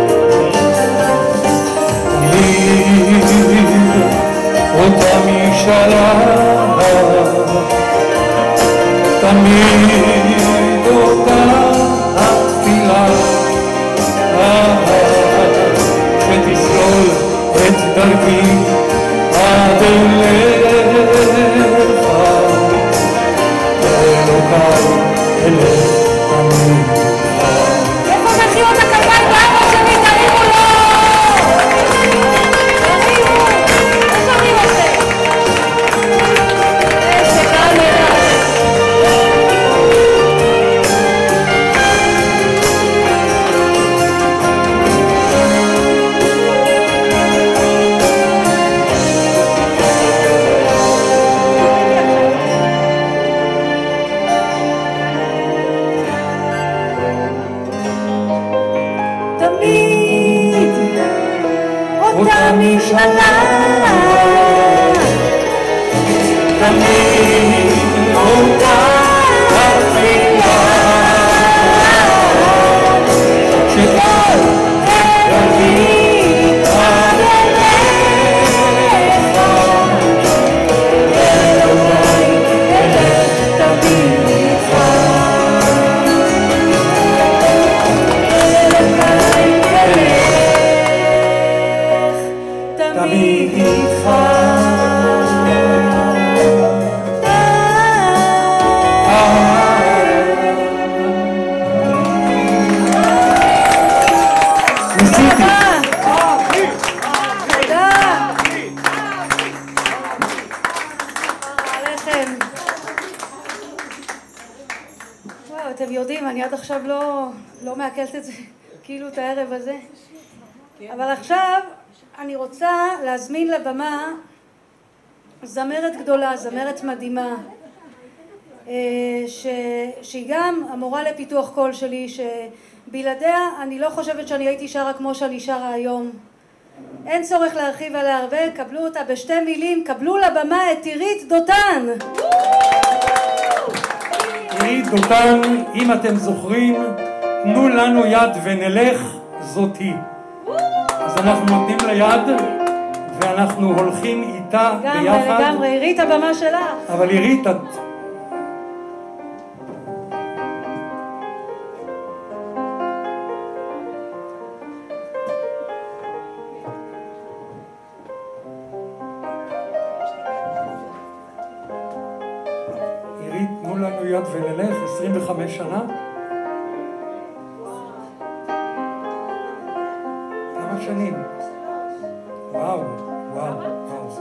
B: תמיד אותה משאלה, תמיד אותה התפילה, שתסלול את דרכי עד אליך, אלוקיי אלך תמיד.
A: איפה מחיאות הכפיים באבא שלי? תרימו לו! תרימו! לא שומעים אתכם. איזה קאמרה. תמיד אותה משאלה,
B: תמיד אותה התפילה, שכל דרכי עד אליך, אלוקיי אלך תמיד איתך, אלוקיי אלך תמיד איתך.
A: אתם יודעים, אני עד עכשיו לא מעכלת את זה, כאילו את הערב הזה. אבל עכשיו אני רוצה להזמין לבמה זמרת גדולה, זמרת מדהימה, שהיא גם המורה לפיתוח קול שלי, שבלעדיה אני לא חושבת שאני הייתי שרה כמו שאני שרה היום. אין צורך להרחיב עליה הרבה, קבלו אותה בשתי מילים, קבלו לבמה את עירית דותן.
B: עירית דותן, אם אתם זוכרים, תנו לנו יד ונלך, זאת היא. אז אנחנו נותנים לה יד ואנחנו הולכים איתה ביחד.
A: לגמרי, עירית הבמה שלה.
B: אבל עירית, את... עירית, תנו לנו יד ונלך, 25 שנה. כמה שנים? וואו, וואו, וואו.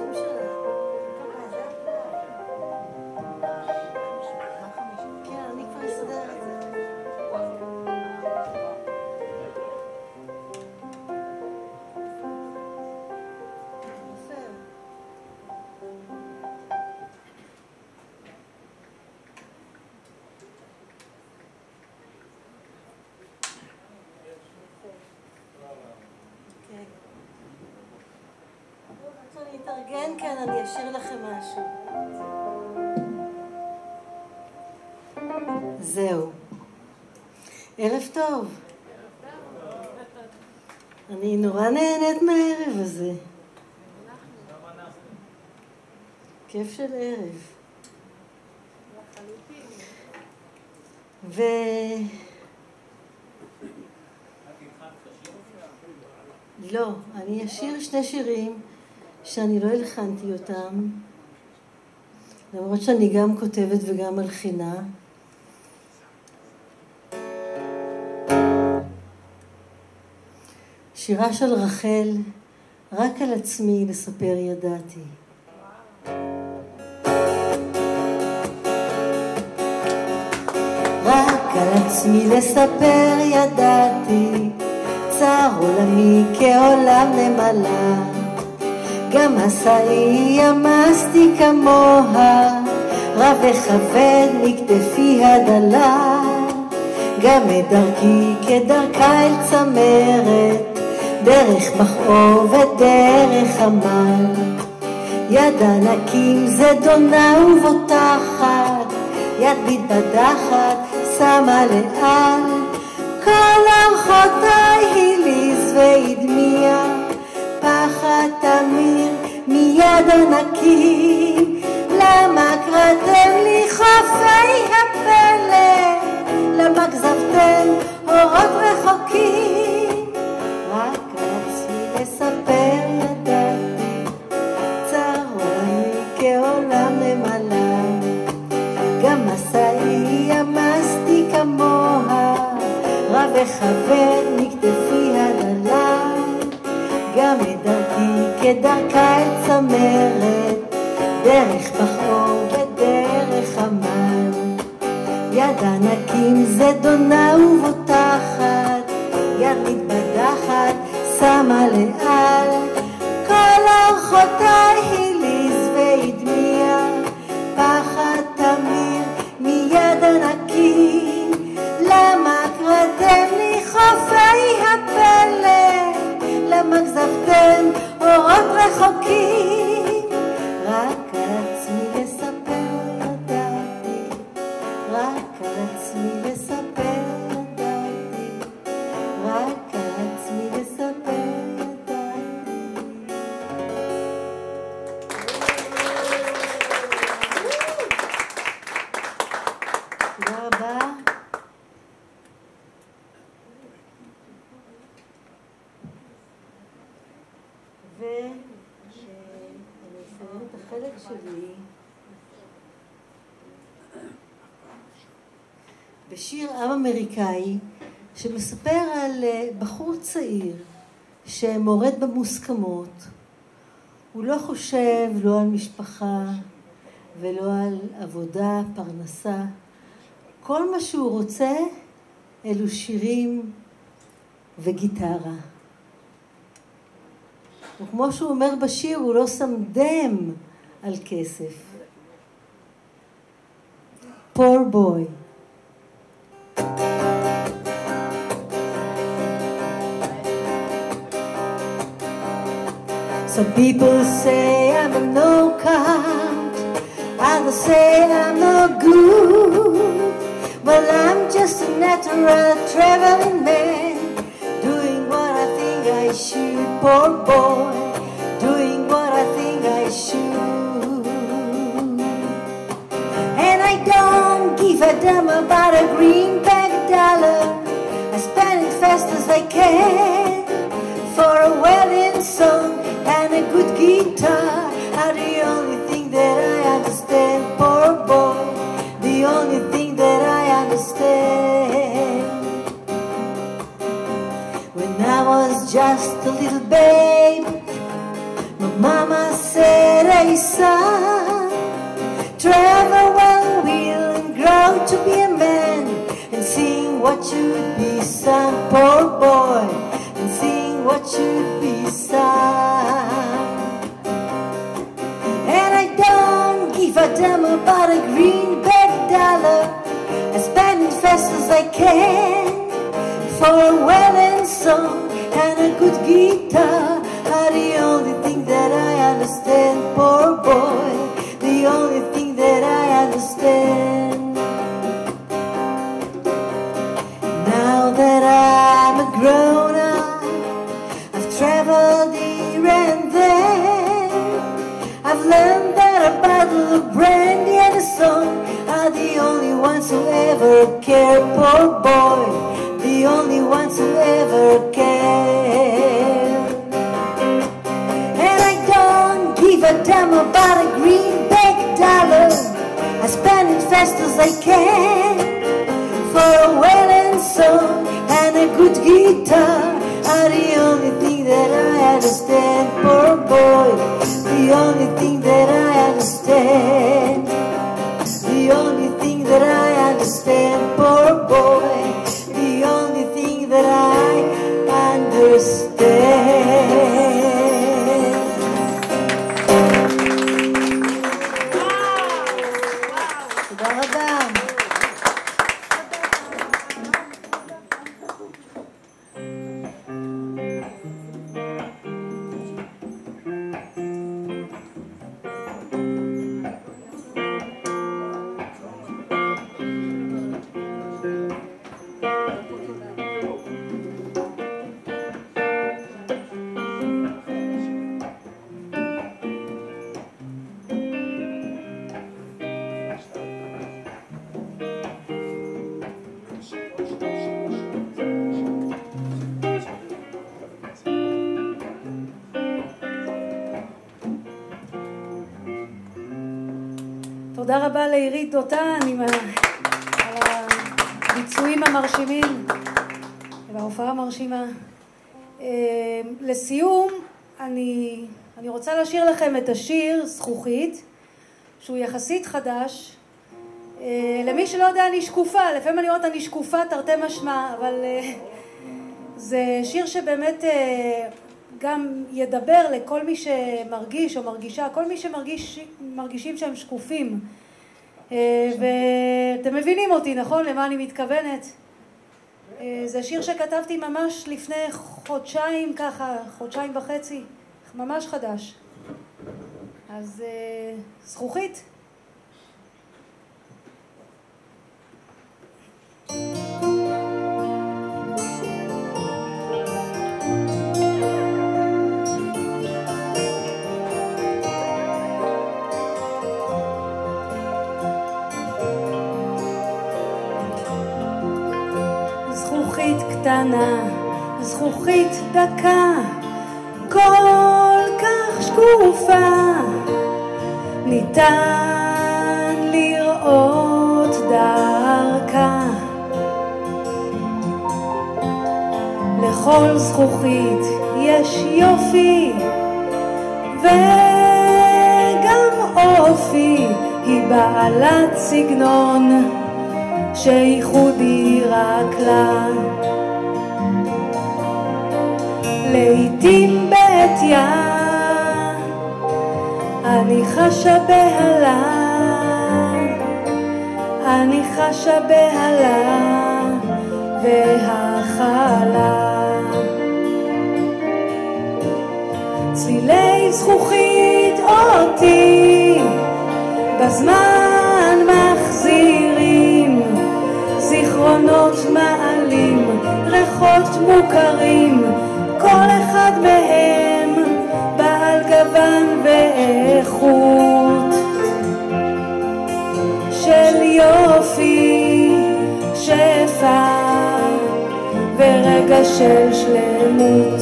H: אני אתארגן כאן, אני אשאיר לכם משהו. זהו. ערב טוב. אני נורא נהנית מהערב הזה. כיף של ערב. לא, אני אשיר שני שירים שאני לא הלחנתי אותם, למרות שאני גם כותבת וגם מלחינה. שירה של רחל, רק על עצמי לספר ידעתי. רק על עצמי לספר ידעתי, צר עולמי כעולם נמלה. גם מסעי ימסתי כמוה, רב וכבד מכתפי הדלה. גם את דרכי כדרכה אל צמרת, דרך מכאוב ודרך עמל. יד ענקים זדונה ובוטחת, יד מתבדחת, שמה לאן כל אורחותיי הליז והדמיע פחד תמיר מיד ענקים. למה קראתם לי חופי הפלא? למה כזבתם אורות רחוקים? רק רציתי לספר ידעתי צר עולמי כעולם למעלה. גם מסעי עמסתי כמוה רב וחבר מכתפי הדלה. גם את דרכי כדרכה אל צמרת דרך בכור ודרך עמל. יד ענקים זדונה ובוטחת יד מתבדחת שמה לאל כל אורחותיי הליז והדמיע פחד תמיר מיד ענקים. למה קראתם לי חופי הפלא? למה כזבתם אורות רחוקים? רק על עצמי לספר ידעתי, רק על עצמי לספר ידעתי, רק על עצמי לספר ידעתי. תודה רבה. ואני אסיים את החלק שלי בשיר עם אמריקאי שמספר על בחור צעיר שמורד במוסכמות. הוא לא חושב לא על משפחה ולא על עבודה, פרנסה. כל מה שהוא רוצה אלו שירים וגיטרה. וכמו שהוא אומר בשיר, הוא לא שם דם על כסף. Poor boy. Some people say I'm a no count, others say I'm no good. Well, I'm just a natural traveling man, doing what I think I should. Poor boy, doing what I think I should. And I don't give a damn about a greenback dollar. I spend it fast as I can for a wedding song and a good guitar are the only thing that I understand. Poor boy, the only thing that I understand. When I was just a little babe, my mama said, hey son, travel well, will and grow to be a man and sing what should be sung. Poor boy, and sing what should be sung. And I don't give a damn about a greenback dollar. I spend it fast as I can for a wedding song and a good guitar are the only thing that I understand. Poor boy, the only thing that I understand. Now that I'm a grown up, I've traveled here and there. I've learned that a bottle of brandy and a song are the only ones who ever care. Poor boy, the only ones who ever care. And I don't give a damn about a greenback dollar. I spend it fast as I can for a wedding song and a good guitar are the only thing that I understand. Poor boy, the only thing that I understand. The only thing that I understand. Poor boy, the only thing that I understand. תודה רבה.
A: תודה רבה לעירית דותן על הביצועים המרשימים וההופעה המרשימה. לסיום, אני רוצה לשיר לכם את השיר זכוכית, שהוא יחסית חדש. למי שלא יודע, אני שקופה, לפעמים אני אומרת אני שקופה תרתי משמע, אבל זה שיר שבאמת גם ידבר לכל מי שמרגיש או מרגישה, כל מי שמרגישים שהם שקופים. ואתם מבינים אותי, נכון? למה אני מתכוונת? זה שיר שכתבתי ממש לפני חודשיים, ככה, חודשיים וחצי, ממש חדש. אז זכוכית. זכוכית קטנה, זכוכית דקה, כל כך שקופה, ניתן לראות דרכה. לכל זכוכית יש יופי וגם אופי, היא בעלת סגנון שייחודי רק לה. לעתים בעתיה אני חשה בהלה, אני חשה בהלה והחלה. צלילי זכוכית אותי בזמן מחזירים, זיכרונות מעלים, ריחות מוכרים, כל אחד מהם בעל גוון ואיכות של יופי, שפע ורגע של שלמות.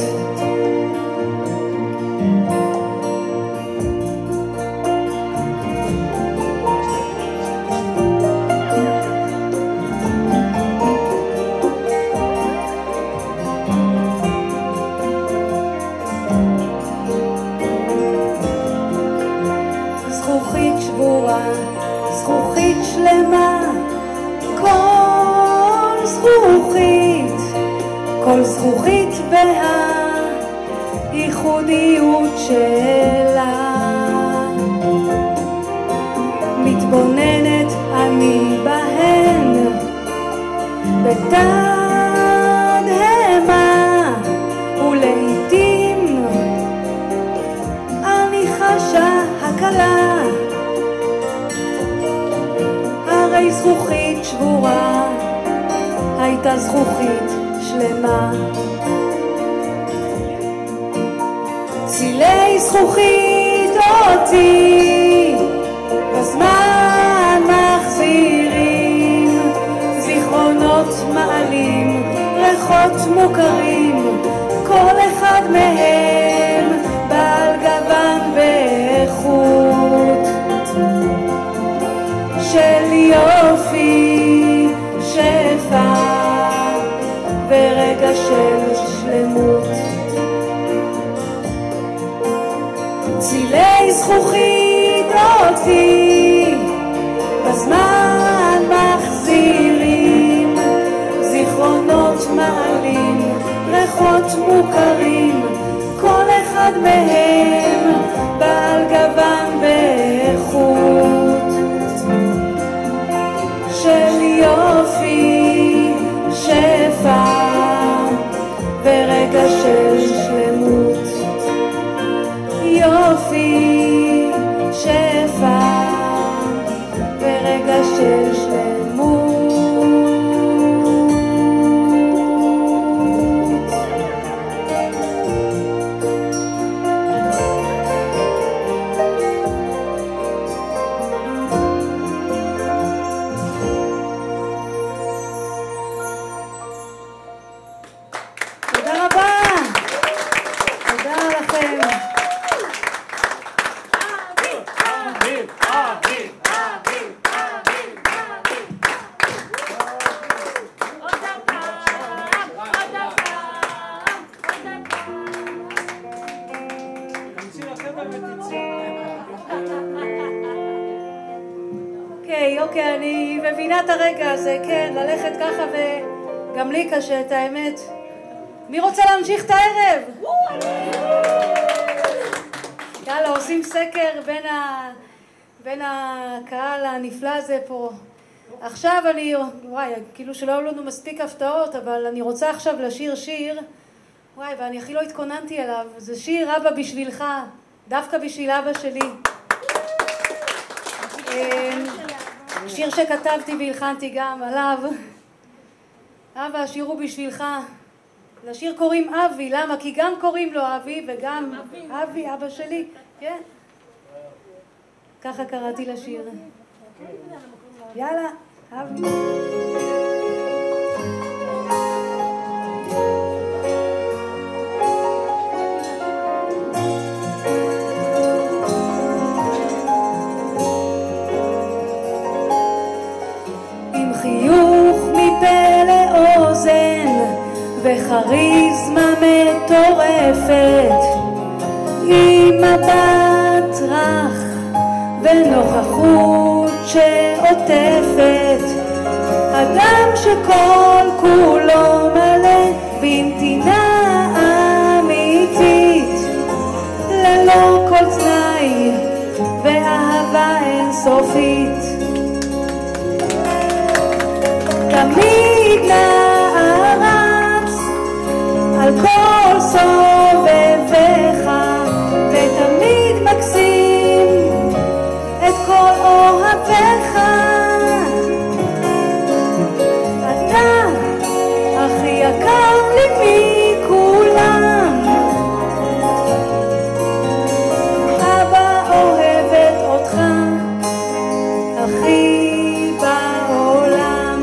A: זכוכית שלמה, כל זכוכית והייחודיות שלה. מתבוננת אני בהן בתדהמה, ולעיתים אני חשה הקלה. הרי זכוכית שבורה הייתה זכוכית שלמה. צילי זכוכית אותי בזמן מחזירים, זיכרונות מעלים, ריחות מוכרים, כל אחד מהם בעל גוון ואיכות של יופי, שפע ורגע של שלמות. צילי זכוכית אותי בזמן מחזירים, זיכרונות מעלים, ריחות מוכרים, כל אחד מהם בעל גוון ואיכות של יופי, שפע ורגע של שלמות. יופי, שפע ורגע של שלמות. אוקיי, אני מבינה את הרגע הזה, כן, ללכת ככה וגם לי קשה, את האמת. מי רוצה להמשיך את הערב? יאללה, עושים סקר בין הקהל הנפלא הזה פה. עכשיו וואי, כאילו שלא היו לנו מספיק הפתעות, אבל אני רוצה עכשיו לשיר שיר, וואי, ואני הכי לא התכוננתי אליו. זה שיר אבא בשבילך, דווקא בשביל אבא שלי. שיר שכתבתי והלחנתי גם עליו. אבא, השיר הוא בשבילך. לשיר קוראים אבי, למה? כי גם קוראים לו אבי וגם אבי, אבא שלי, כן. ככה קראתי לשיר. יאללה, אבי. עם חיוך מפה לאוזן וחריזמה מטורפת, עם מבט רך ונוכחות שעוטפת, אדם שכל כולו מלא בנתינה אמיתית, ללא כל תנאי ואהבה אינסופית. תמיד נערץ על כל סובבך, ותמיד מקסים את כל אוהביך. אתה הכי יקר לי מכולם, אבא אוהבת אותך הכי בעולם.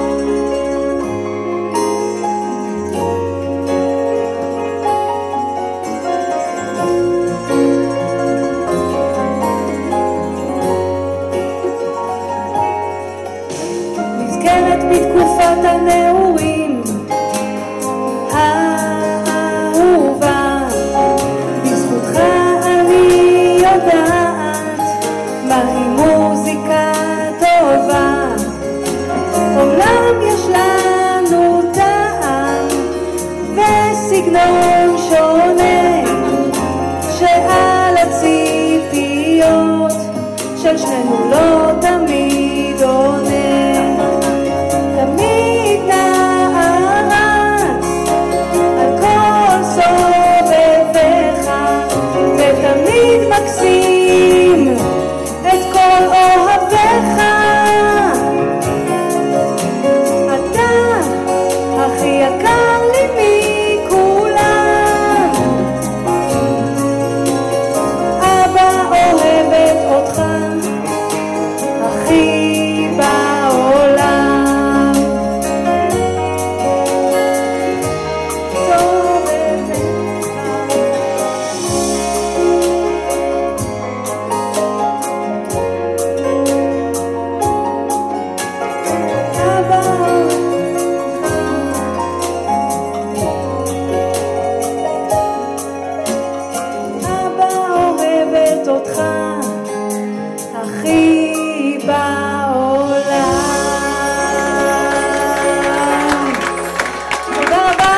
A: נזכרת בתקופת הנעורים האהובה, בזכותך אני יודעת מהי מוזיקה טובה. אומנם יש לנו טעם וסגנון שונה, שעל הציפיות של שנינו לא תמיד עונה. תמיד נערץ על כל סובבך, ותמיד מקסים את כל אוהביך. אתה הכי יקר לי מכולם, אבא אוהבת אותך הכי בעולם. טוב אבא, אבא אוהבת אותך הכי בעולם. תודה רבה.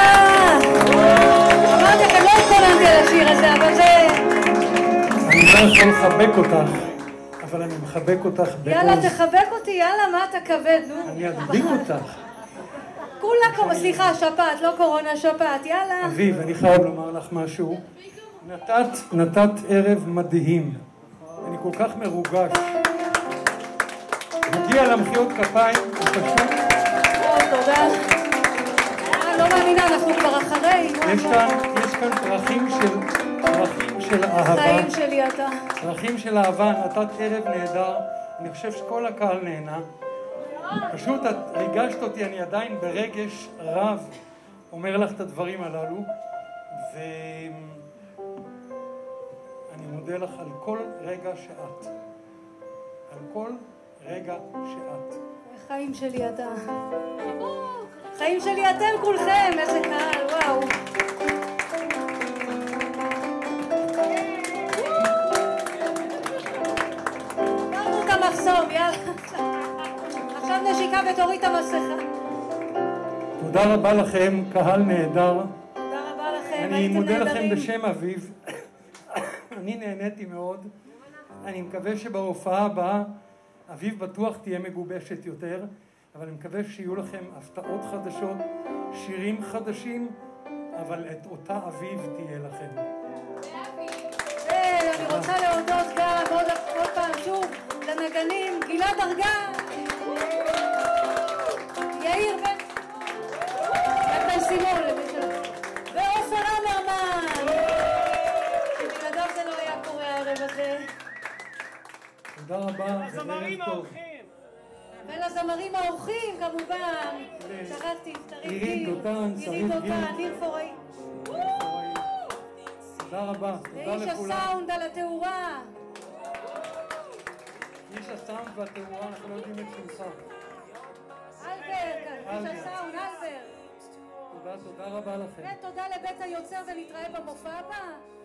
A: אמרתי לכם, לא התכוננתי על השיר הזה, אבל זה...
B: אני לא יכול לחבק אותך, אבל אני מחבק אותך
A: יאללה,
B: בעוז.
A: תחבק אותי, יאללה, מה אתה כבד, נו.
B: אני אדביק אותך.
A: כולה, סליחה, שפעת, לא קורונה, שפעת, יאללה.
B: אביב, אני חייב לומר לך משהו. נתת ערב מדהים. אני כל כך מרוגש. מגיע למחיאות כפיים, פשוט.
A: תודה. לא מאמינה, אנחנו כבר אחרי.
B: יש כאן פרחים של אהבה.
A: חיים שלי אתה.
B: פרחים של אהבה, נתת ערב נהדר. אני חושב שכל הקהל נהנה. פשוט את ריגשת אותי, אני עדיין ברגש רב אומר לך את הדברים הללו, ואני מודה לך על כל רגע שאת. על כל רגע שאת.
A: חיים שלי אתה. חיים שלי אתם כולכם, איזה קהל, וואו. קרנו את המחסום, יאללה. מחכה ותוריד את המסכה.
B: תודה רבה לכם, קהל נהדר.
A: תודה רבה לכם,
B: אני
A: הייתם
B: מודה לכם
A: נהדרים.
B: בשם אביב. אני נהניתי מאוד. אני מקווה שבהופעה הבאה אביב בטוח תהיה מגובשת יותר, אבל אני מקווה שיהיו לכם הפתעות חדשות, שירים חדשים, אבל את אותה אביב תהיה לכם.
A: אני רוצה להודות גם עוד פעם שוב לנגנים, גלעד ארגן, יאיר בן סימון, ועופר אמרמן. שבלעדיו זה לא היה קורה הערב הזה.
B: תודה רבה.
G: הזמרים האורחים.
A: ולזמרים האורחים כמובן. שכחתי,
B: עירית דותן,
A: עירית דותן, ניר פוראי.
B: תודה רבה, תודה
A: ואיש
B: לכולם.
A: הסאונד על התאורה.
B: איש הסאונד והתאורה, אנחנו לא יודעים את שמך.
A: אלבר, איש הסאונד, אלבר.
B: תודה רבה לכם.
A: ותודה לבית היוצר ונתראה במופע הבא.